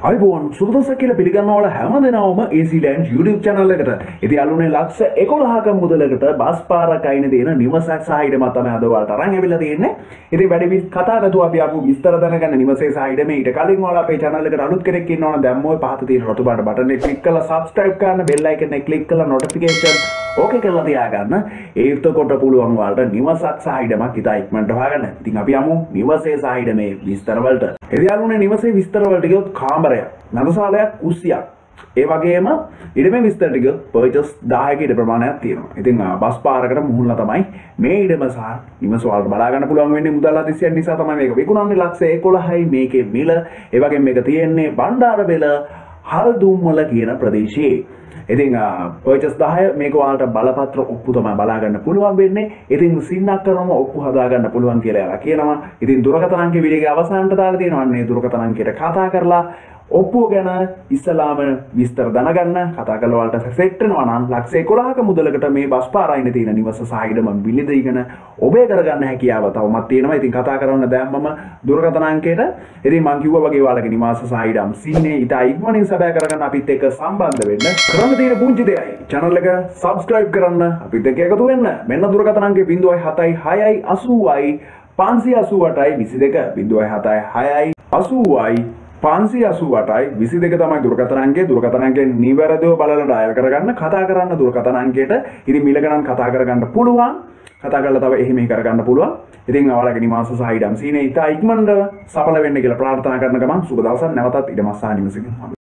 අයිබෝන් සුබදවසක් කියලා පිළිගන්නවා ඔයාලා හැමදෙනාම AC Land YouTube channel එකට. ඉතින් අලුනේ ලක්ෂ 11ක මුදලකට බස් පාරක් අයින දෙන නිවසක් සහ ඉඩමක් තමයි අද ඔයාලට අරන් ඇවිල්ලා තියෙන්නේ. ඉතින් වැඩි කතා නැතුව අපි ආපු විස්තර දැනගන්න නිවසේ සහ ඉඩමේ ඊට කලින් ඔයාලා අපේ channel එකට අලුත් කෙනෙක් ඉන්නවනම් දැන් මොයි පහත තියෙන රතු පාට බටන් එක ක්ලික් කරලා subscribe කරන්න bell icon එක ක්ලික් කරලා notification ඕකේ කරලා තියාගන්න. එතකොට පුළුවන් ඔයාලට නිවසක් සහ ඉඩමක් ඉතා ඉක්මනට හොයාගන්න. ඉතින් අපි යමු නිවසේ සහ ඉඩමේ විස්තර වලට. ඉතින් අලුනේ නිවසේ විස්තර වලට ගියොත් කාමරයක් නරසාලයක් කුස්සියක් ඒ වගේම ඉඩමේ විස්තරට ගියොත් පර්චස් 10ක ඉඩ ප්‍රමාණයක් තියෙනවා. ඉතින් බස් පාරකට මුහුණලා තමයි මේ ඉඩම සහ නිවස වලට බලා ගන්න පුළුවන් වෙන්නේ. මුදල් අධිශයන් නිසා තමයි මේක විකුණන්නේ ලක්ෂ 11යි මේකේ මිල. ඒ වගේම මේක තියෙන්නේ බණ්ඩාරබෙල හල්දුම්වල කියන ප්‍රදේශයේ. ඉතින් පර්චස් 10 මේක ඔයාලට බලපත්‍ර ඔප්පු තමයි බලා ගන්න පුළුවන් වෙන්නේ. ඉතින් සින්නක් කරනම ඔප්පු හදා ගන්න පුළුවන් කියලා එයාලා කියනවා. ඉතින් දුරකථන අංකය වීඩියෝගේ අවසානට දාලා තියෙනවා. අන්නේ දුරකථන අංකයට කතා කරලා ඔප්පුව ගැන ඉස්සලාම විස්තර දැනගන්න. කතා කරලා ඔයාලට සෙට් වෙනවා නම් ලක්ෂ 11ක මුදලකට මේ බස් පාර අයින තියෙන නිවස සහ ඉඩම බිලිදීගෙන ඔබේ කරගන්න හැකියාව තවමත් තියෙනවා. ඉතින් කතා කරන්න දැන් මම දුරකථන අංකයට. ඉතින් මම කිව්වා වගේ ඔයාලගේ නිවාස සහ ඉඩම් සින්නේ ඉතා ඉක්මනින් සබෑ කරගන්න අපිත් එක්ක සම්බන්ධ වෙන්න. කරන්න තියෙන පුංචි දෙයයි channel එක subscribe කරන්න අපිත් එක්ක එකතු වෙන්න. මෙන්න දුරකථන අංකය 076යි 80යි 588යි 22 076යි 80යි 588යි 22 තමයි දුරකථන අංකය. දුරකථන අංකය නිවැරදිව බලලා ඩයල් කරගන්න. කතා කරන්න දුරකථන අංකයට. ඉතින් මිල ගණන් කතා කරගන්න පුළුවන්. කතා කරලා තව එහෙම කරගන්න පුළුවන්. ඉතින් ඔයාලගේ නිවාස සහ ඉඩම් සීනේ ඉතා ඉක්මනට සඵල වෙන්න කියලා ප්‍රාර්ථනා කරන ගමන් සුබ දවසක් නැවතත් ඉඩම සහ නිවසකින්